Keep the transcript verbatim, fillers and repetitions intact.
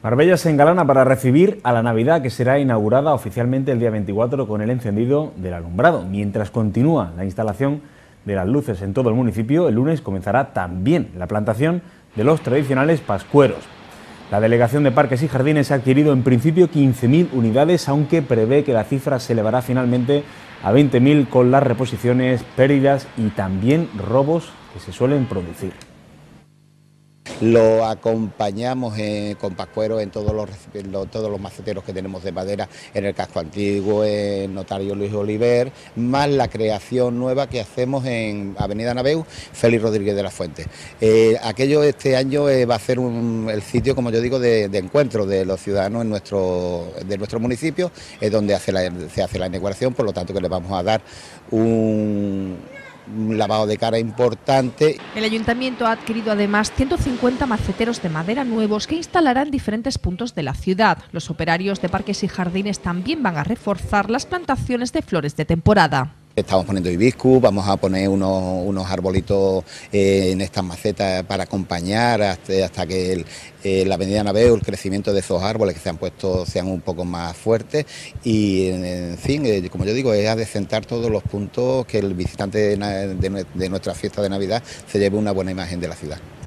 Marbella se engalana para recibir a la Navidad, que será inaugurada oficialmente el día veinticuatro con el encendido del alumbrado. Mientras continúa la instalación de las luces en todo el municipio, el lunes comenzará también la plantación de los tradicionales pascueros. La Delegación de Parques y Jardines ha adquirido en principio quince mil unidades, aunque prevé que la cifra se elevará finalmente a veinte mil con las reposiciones, pérdidas y también robos que se suelen producir. Lo acompañamos eh, con pascueros en todos los, en todos los maceteros que tenemos de madera, en el casco antiguo, en Notario Luis Oliver, más la creación nueva que hacemos en Avenida Naveu, Félix Rodríguez de la Fuente. Eh, aquello este año eh, va a ser un, el sitio, como yo digo, de, de encuentro de los ciudadanos en nuestro, de nuestro municipio, es donde hace la, se hace la inauguración, por lo tanto que le vamos a dar un... un lavado de cara importante. El ayuntamiento ha adquirido además ciento cincuenta maceteros de madera nuevos que instalará en diferentes puntos de la ciudad. Los operarios de Parques y Jardines también van a reforzar las plantaciones de flores de temporada. Estamos poniendo hibiscus, vamos a poner unos, unos arbolitos eh, en estas macetas para acompañar hasta, hasta que el, eh, la avenida Naveu, el crecimiento de esos árboles que se han puesto sean un poco más fuertes y en, en fin, eh, como yo digo, es adecentar todos los puntos que el visitante de, de, de nuestra fiesta de Navidad se lleve una buena imagen de la ciudad.